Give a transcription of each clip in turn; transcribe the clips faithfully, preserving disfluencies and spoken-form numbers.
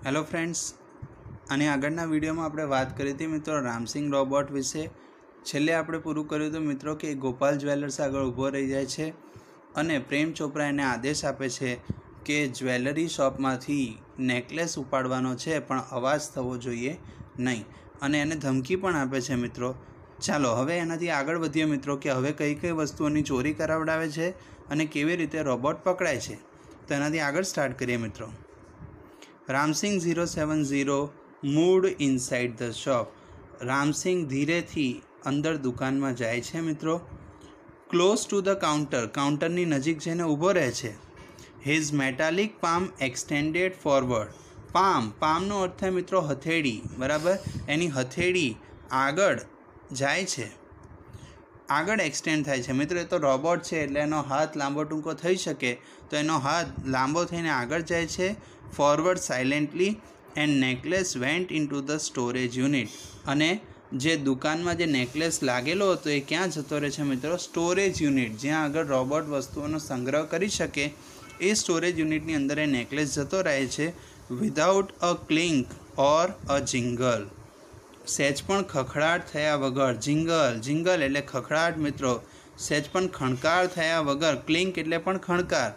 Hello friends, आने आगळना video में आपणे बात करी थी मित्रों रामसिंग रोबोट विषे। छेल्ले आपणे पूरुं कर्युं हतुं मित्रों कि गोपाल ज्वेलर्स आगळ ऊभो रही जाय छे अने प्रेम चोपड़ा एने आदेश आपे छे कि ज्वेलरी शॉपमांथी नेकलेस उपाडवानो छे पण अवाज थवो जोईए नहीं, अने एने धमकी पण आपे छे मित्रों। चालो हवे एनाथी आगळ वधीए मित्रों कि हवे कई कई वस्तुओनी चोरी करावडावे छे अने केवी रीते रोबोट पकड़ाय छे। तो एनाथी आगळ स्टार्ट करीए मित्रों। Ramsingh zero seven zero moved inside the shop. Ramsingh धीरे थी अंदर दुकान में जाए छे मित्रों। Close to the counter, counter नी नजीक जईने ऊभो रहे छे। His metallic palm extended forward. Palm palm नो अर्थ है मित्रों हथेड़ी, बराबर। एनी हथेड़ी आगळ जाए छे, आगळ एक्सटेन्ड थाय छे मित्रों। तो रोबोट छे एटले एनो हाथ लांबो टूंको थई शके, तो एनो हाथ लांबो थईने आगळ जाए छे forward silently and necklace went into the storage unit. अने जे दुकान में जे नेकलेस लागेलो हतो ए क्यां जतो रहे छे मित्रों? स्टोरेज यूनिट, ज्यां आगळ रोबोट वस्तुओनो संग्रह करी शके ए स्टोरेज यूनिटनी अंदर ए नेकलेस जतो रहे छे विदाउट अ क्लिंक और अ जिंगल। सेज पण खखड़ाट थया वगर। जिंगल जिंगल एटले खखड़ाट मित्रों। सेज पण खणकार थया वगर। क्लिंक एटले पण खणकार।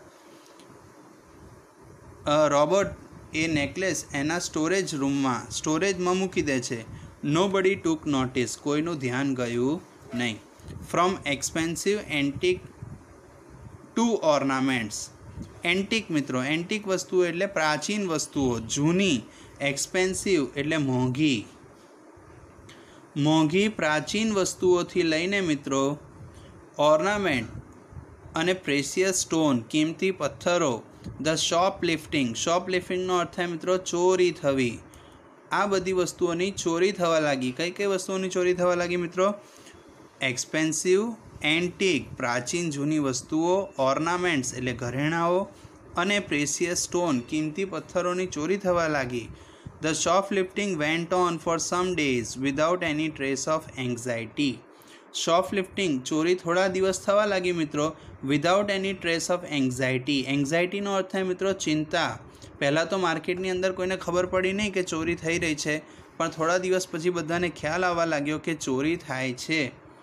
रोबोट ए नेकलेस एना स्टोरेज रूम में स्टोरेज में मूकी दे छे। नो बडी टूक नोटिस, कोईनु ध्यान गयुं नहीं। From expensive antique to ornaments. Antique मित्रों, एंटीक वस्तुओं एटले प्राचीन वस्तुओं, जूनी। एक्सपेन्सिव एटले मोंघी, मोंघी प्राचीन वस्तुओं थी लईने मित्रों ऑर्नामेंट अने प्रेशियस स्टोन, कीमती पत्थरों। The shoplifting, shoplifting नो अर्थ है मित्रों चोरी थवी। आ बधी वस्तुओनी चोरी थवा लागी। कई कई वस्तुओनी चोरी थवा लागी मित्रों? एक्सपेन्सिव, एंटीक प्राचीन जूनी वस्तुओं, ऑर्नामेंट्स एटले घरेणाओ अने प्रेशियस स्टोन कीमती पत्थरोनी चोरी थवा लागी। The shoplifting went on for some days without any trace of anxiety. Shoplifting चोरी थोड़ा दिवस थवा लगी मित्रों without any trace of anxiety. Anxiety नो अर्थ है मित्रों चिंता। पहला तो मार्केटनी अंदर कोईने खबर पड़ी नहीं कि चोरी थई रही है, पण थोड़ा दिवस पछी बधाने ख्याल आवा लाग्यो कि चोरी थाय छे।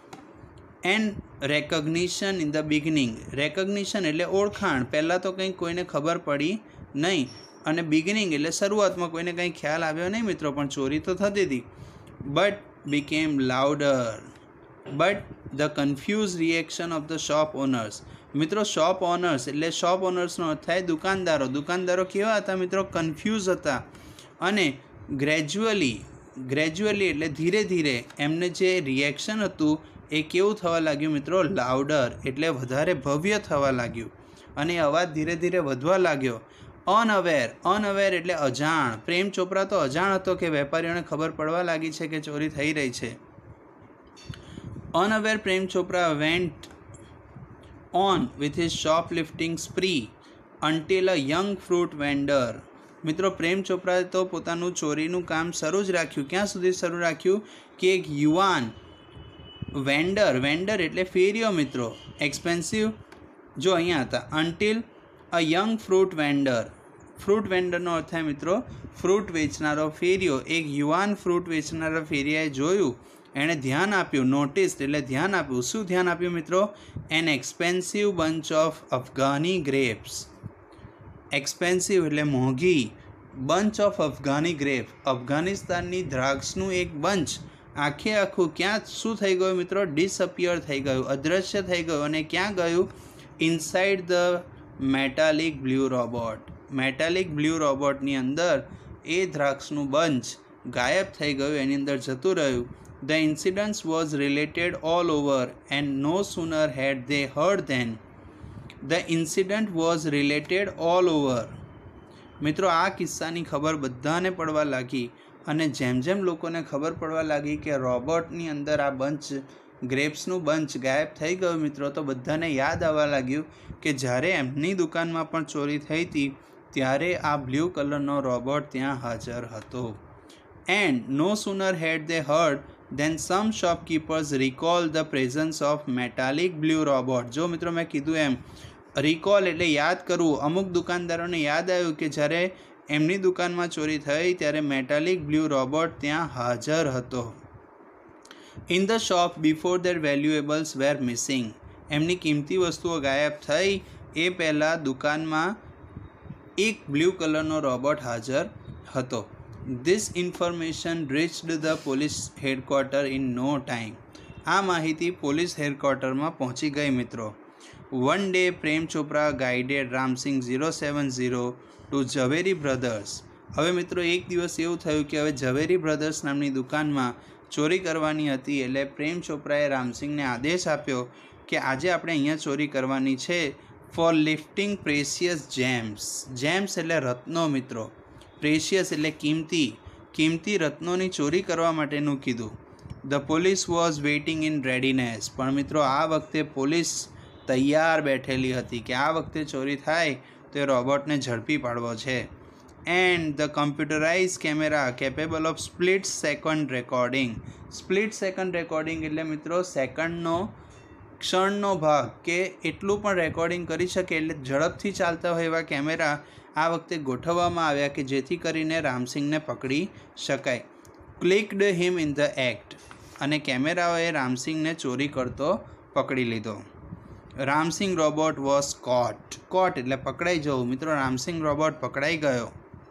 And recognition in the beginning. Recognition एटले ओळखाण। पहला तो कंई कोईने खबर पड़ी नहीं अने बिगिनिंग एटले शरूआत में कोईने कंई ख्याल आव्यो नहीं मित्रों, पण चोरी तो थती थी। But became louder. But the confuse reaction of the shop owners. मित्रों शॉप ओनर्स एटले शॉप ओनर्स नो अर्थ थाय दुकानदारों। दुकानदारों केवा हता मित्रों? कन्फ्यूज हता। अने ग्रेज्युअली, ग्रेज्युअली एटले धीरे धीरे एमने जे रिएक्शन हतुं ए केवुं थवा लाग्युं मित्रों? लाउडर एटले वधारे भव्य थवा लाग्युं अने अवाज धीरे धीरे वधवा लाग्यो। अनअवेर, अनअवेर एटले अजाण। प्रेम चोपड़ा तो अजाण हतो कि वेपारीओने खबर पड़वा लागी छे कि चोरी थई रही छे। Unaware Prem Chopra went on with his shoplifting spree until a young fruit vendor। मित्रों प्रेम चोपड़ाए तो पोतानुं चोरीनुं काम शरू ज राख्युं। क्यां सुधी शरू राख्युं कि एक युवान वेंडर, वेंडर एटले फेरियो मित्रों। एक्सपेन्सिव जो अहींया हता। Until a young fruit vendor. Fruit वेंडरनो अर्थ है मित्रों फ्रूट वेचनारो फेरियो। एक युवान फ्रूट वेचनारा फेरियाए जोयुं, एने ध्यान आप्युं। नोटिस एटले ध्यान आप्युं। शुं ध्यान आप्युं मित्रों? An expensive bunch of Afghani grapes. Expensive एटले मोंघी, बंच ऑफ अफगानी ग्रेप अफगानिस्ताननी द्राक्षनुं एक बंच आखे आखुं क्यां शुं थई गयुं मित्रों? डिसअपियर थई गयुं, अदृश्य थई गयुं। अने क्यां गयुं? Inside the metallic blue robot. Metallic blue रोबोटनी अंदर ए द्राक्षनुं बंच गायब थई गयुं, एनी अंदर जतुं रह्युं। The incident was related all over and no sooner had they heard than the incident was related all over। मित्रों आ किस्सानी खबर बधाने पड़वा लागी अने जेम जेम लोकोने खबर पड़वा लागी कि रोबोटनी अंदर आ बंच ग्रेप्सनुं बंच गायब थई गयुं मित्रों, तो बधाने याद आववा लाग्युं कि ज्यारे एमनी दुकानमां पण चोरी थई हती त्यारे आ ब्लू कलरनो रोबोट त्यां हाजर हतो। And no sooner had they heard then some shopkeepers recall the presence of metallic blue robot। जो मित्रों मैं कीधुं एम रिकॉल एटले याद करवुं। अमुक दुकानदारों ने याद आव्युं कि ज्यारे એમની દુકાનમાં ચોરી થઈ ત્યારે મેટાલિક બ્લુ રોબોટ ત્યાં હાજર હતો. In the shop before their valuables were missing. એમની કિંમતી વસ્તુઓ ગાયબ થઈ એ પહેલાં દુકાનમાં એક બ્લુ કલરનો રોબોટ હાજર હતો. This information reached the police headquarter in no time. આ માહિતી પોલીસ હેડક્વાર્ટરમાં પહોંચી ગઈ મિત્રો. One day Prem Chopra guided Ramsingh zero seven zero to Zaveri brothers. હવે મિત્રો એક દિવસ એવું થયું કે હવે ઝવેરી બ્રધર્સ નામની દુકાનમાં ચોરી કરવાની હતી. એટલે પ્રેમ ચોપરાએ રામસિંગને આદેશ આપ્યો કે આજે આપણે અહીંયા ચોરી કરવાની છે for lifting precious gems. Gems એટલે રત્નો મિત્રો, પ્રેશિયસ એટલે કિંમતી, કિંમતી રત્નોની ચોરી કરવા માટેનું કીધું. The police was waiting in readiness. પણ મિત્રો આ વખતે પોલીસ તૈયાર બેઠેલી હતી કે આ વખતે ચોરી થાય તો એ રોબોટને ઝડપી પાડવો છે. And the computerise camera capable of split second recording. Split second recording એટલે મિત્રો સેકન્ડનો, ક્ષણનો ભાગ કે એટલું પણ રેકોર્ડિંગ કરી શકે એટલે ઝડપથી ચાલતા હોય એવા કેમેરા આ વખતે ગોઠવવામાં આવ્યા કે જેથી કરીને રામસિંગને પકડી શકાય. Clicked him in the act. અને કેમેરાઓએ રામસિંગને ચોરી કરતો પકડી લીધો. Ramsingh robot was caught. Caught એટલે પકડાઈ જવું. મિત્રો રામસિંગ રોબોટ પકડાઈ ગયો.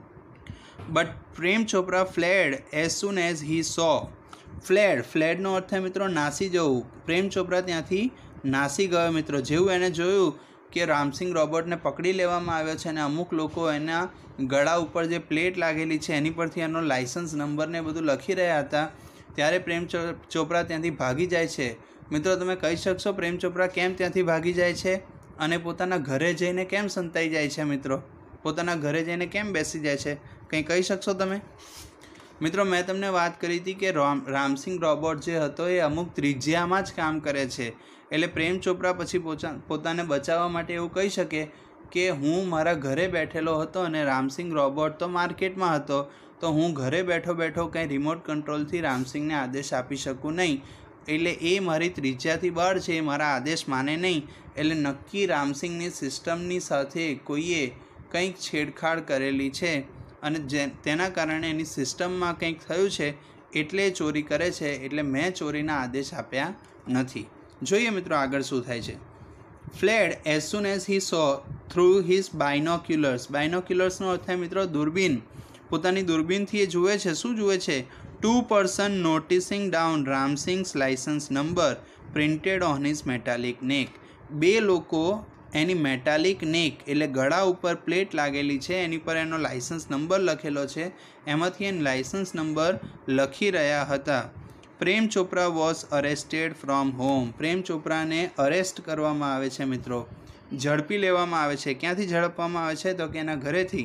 But Prem Chopra fled as soon as he saw. Fled, ફ્લેડનો અર્થ થાય મિત્રો નાસી જવું. પ્રેમ ચોપરા ત્યાંથી નાસી ગયો મિત્રો. જેવું એને જોયું કે રામસિંગ રોબોટને પકડી લેવામાં આવ્યો છે અને અમુક લોકો એના ગળા ઉપર જે પ્લેટ લાગેલી છે એની પરથી એનો લાઇસન્સ નંબરને બધું લખી રહ્યા હતા, ત્યારે પ્રેમ ચોપરા ત્યાંથી ભાગી જાય છે. મિત્રો તમે કહી શકશો પ્રેમ ચોપરા કેમ ત્યાંથી ભાગી જાય છે અને પોતાના ઘરે જઈને કેમ સંતાઈ જાય છે? મિત્રો પોતાના ઘરે જઈને કેમ બેસી જાય છે, કંઈ કહી શકશો તમે? મિત્રો મેં તમને વાત કરી હતી કે રામ રામસિંગ રોબોટ જે હતો એ અમુક ત્રિજ્યામાં જ કામ કરે છે. એટલે પ્રેમ ચોપરા પછી પોચા પોતાને બચાવવા માટે એવું કહી શકે કે હું મારા ઘરે બેઠેલો હતો અને રામસિંગ રોબોટ તો માર્કેટમાં હતો, તો હું ઘરે બેઠો બેઠો કંઈ રિમોટ કંટ્રોલથી રામસિંગને આદેશ આપી શકું નહીં. એટલે એ મારી ત્રિજ્યાથી બહાર છે, મારા આદેશ માને નહીં. એટલે નક્કી રામસિંગની સિસ્ટમની સાથે કોઈએ કંઈક છેડછાડ કરેલી છે અને જે તેના કારણે એની સિસ્ટમમાં કંઈક થયું છે એટલે ચોરી કરે છે. એટલે મેં ચોરીના આદેશ આપ્યા નથી. જોઈએ મિત્રો આગળ શું થાય છે. Fled as soon as he saw through his binoculars. બાયનોક્યુલર્સનો અર્થ થાય મિત્રો દૂરબીન. પોતાની દૂરબીનથી એ જુએ છે. શું જુએ છે? Two person noticing down Ramsingh's license number printed on his metallic neck. બે લોકો એની મેટાલિક નેક એટલે ગળા ઉપર પ્લેટ લાગેલી છે, એની પર એનો લાઇસન્સ નંબર લખેલો છે, એમાંથી એનો લાઇસન્સ નંબર લખી રહ્યા હતા. Prem Chopra was arrested from home. Prem ચોપરાને અરેસ્ટ કરવામાં આવે છે મિત્રો, ઝડપી લેવામાં આવે છે. ક્યાંથી ઝડપવામાં આવે છે? તો કે એના ઘરેથી.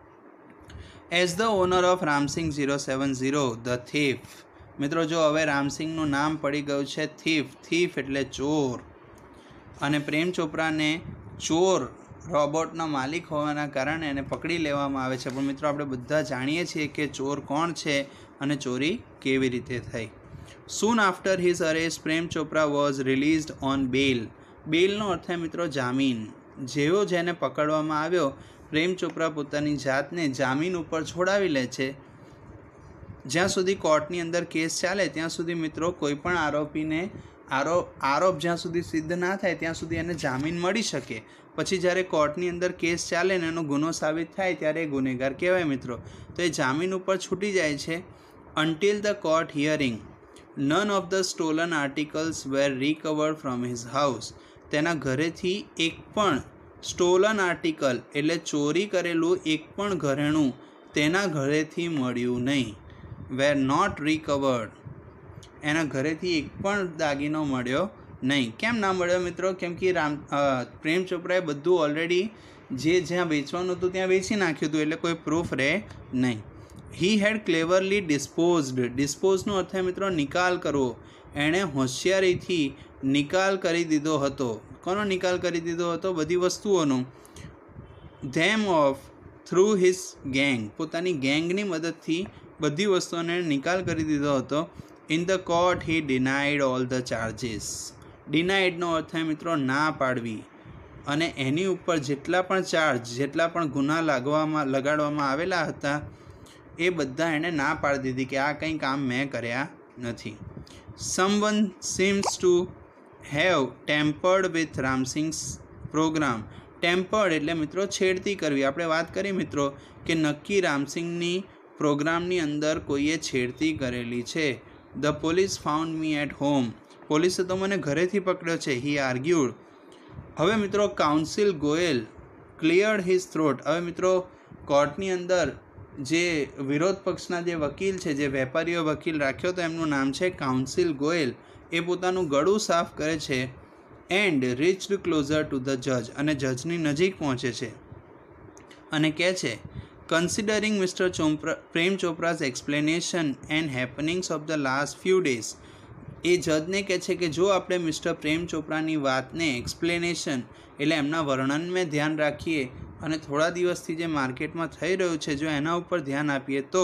As the owner of Ramsingh zero seven zero the thief. મિત્રો જો હવે રામસિંગનું નામ પડી ગયું છે થીફ. થીફ એટલે ચોર. અને પ્રેમ ચોપરાને ચોર રોબોટનો માલિક હોવાના કારણે એને પકડી લેવામાં આવે છે. પણ મિત્રો આપણે બધા જાણીએ છીએ કે ચોર કોણ છે અને ચોરી કેવી રીતે થઈ. Soon after his arrest Prem Chopra was released on bail. બેલનો અર્થ થાય મિત્રો જામીન. જેવો જેને પકડવામાં આવ્યો પ્રેમ ચોપરા પોતાની જાતને જામીન ઉપર છોડાવી લે છે. જ્યાં સુધી કોર્ટની અંદર કેસ ચાલે ત્યાં સુધી મિત્રો કોઈ પણ આરોપીને આરોપ આરોપ જ્યાં સુધી સિદ્ધ ના થાય ત્યાં સુધી એને જામીન મળી શકે. પછી જ્યારે કોર્ટની અંદર કેસ ચાલે ને એનો ગુનો સાબિત થાય ત્યારે એ ગુનેગાર કહેવાય મિત્રો. તો એ જામીન ઉપર છૂટી જાય છે. Until the court hearing none of the stolen articles were recovered from his house. તેના ઘરેથી એક પણ સ્ટોલન આર્ટિકલ એટલે ચોરી કરેલું એક પણ ઘરેણું તેના ઘરેથી મળ્યું નહીં. Were not recovered. એના ઘરેથી એક પણ દાગીનો મળ્યો નહીં. કેમ ના મળ્યો મિત્રો? કેમ કે રામ પ્રેમ ચોપરાએ બધું ઓલરેડી જે જ્યાં વેચવાનું હતું ત્યાં વેચી નાખ્યું હતું, એટલે કોઈ પ્રૂફ રહે નહીં. હી હેડ ક્લેવરલી ડિસ્પોઝડ. ડિસ્પોઝનો અર્થ થાય મિત્રો નિકાલ કરવો. એણે હોશિયારીથી નિકાલ કરી દીધો હતો. કોનો નિકાલ કરી દીધો હતો? બધી વસ્તુઓનો. Them off through his gang. પોતાની ગેંગની મદદથી બધી વસ્તુઓને નિકાલ કરી દીધો હતો. In the court he denied all the charges. ડિનાઇડનો અર્થ થાય મિત્રો ના પાડવી. અને એની ઉપર જેટલા પણ ચાર્જ જેટલા પણ ગુના લાગવામાં લગાડવામાં આવેલા હતા એ બધા એણે ના પાડી દીધી કે આ કંઈ કામ મેં કર્યા નથી. Someone seems to have tampered with Ramsingh's program. Tampered એટલે મિત્રો છેડતી કરવી. આપણે વાત કરી મિત્રો કે નક્કી રામસિંગની પ્રોગ્રામની અંદર કોઈએ છેડતી કરેલી છે. The police found me at home. પોલીસે તો મને ઘરેથી પકડ્યો છે. હી આર્ગ્યુડ. હવે મિત્રો counsel Goyal cleared his throat. હવે મિત્રો કોર્ટની અંદર જે વિરોધ પક્ષના જે વકીલ છે, જે વેપારીઓ વકીલ રાખ્યો તો એમનું નામ છે કાઉન્સિલ ગોયલ. એ પોતાનું ગળું સાફ કરે છે. And reached closer to the જજ. અને જજની નજીક પહોંચે છે અને કહે છે considering mister Chopra Prem Chopra's explanation and happenings of the last few days. એ જજને કહે છે કે જો આપણે મિસ્ટર પ્રેમ ચોપરાની વાતને એક્સપ્લેનેશન એટલે એમના વર્ણનને ધ્યાન રાખીએ અને થોડા દિવસથી જે માર્કેટમાં થઈ રહ્યું છે જો એના ઉપર ધ્યાન આપીએ તો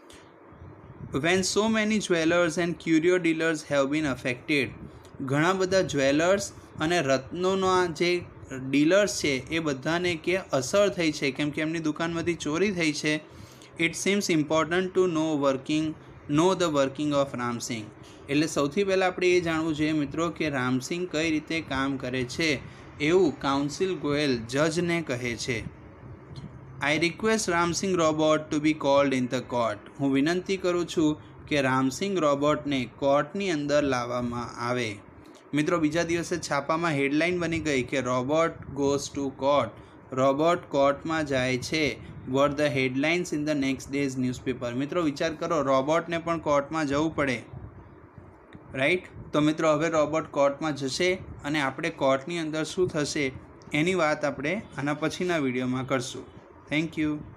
when so many jewellers and curio dealers have been affected. ઘણા બધા જ્વેલર્સ અને રત્નોના જે ડીલર્સ છે એ બધાને કે અસર થઈ છે કેમ કે એમની દુકાનમાંથી ચોરી થઈ છે. It seems important to know working know the working of Ramsingh. એટલે સૌથી પહેલાં આપણે એ જાણવું જોઈએ મિત્રો કે રામસિંગ કઈ રીતે કામ કરે છે એવું કાઉન્સિલ ગોયલ જજને કહે છે. I request Ramsingh robot to be called in the court. હું વિનંતી કરું છું કે રામસિંગ રોબોટને કોર્ટની અંદર લાવવામાં આવે. મિત્રો બીજા દિવસે છાપામાં હેડલાઇન બની ગઈ કે robot goes to court. Robot કોર્ટમાં જાય છે. Were the headlines in the next days newspaper. મિત્રો વિચાર કરો, રોબોટને પણ કોર્ટમાં જવું પડે, રાઈટ? તો મિત્રો હવે રોબોટ કોર્ટમાં જશે અને આપણે કોર્ટની અંદર શું થશે એની વાત આપણે આના પછીના વિડીયોમાં કરશું. Thank you.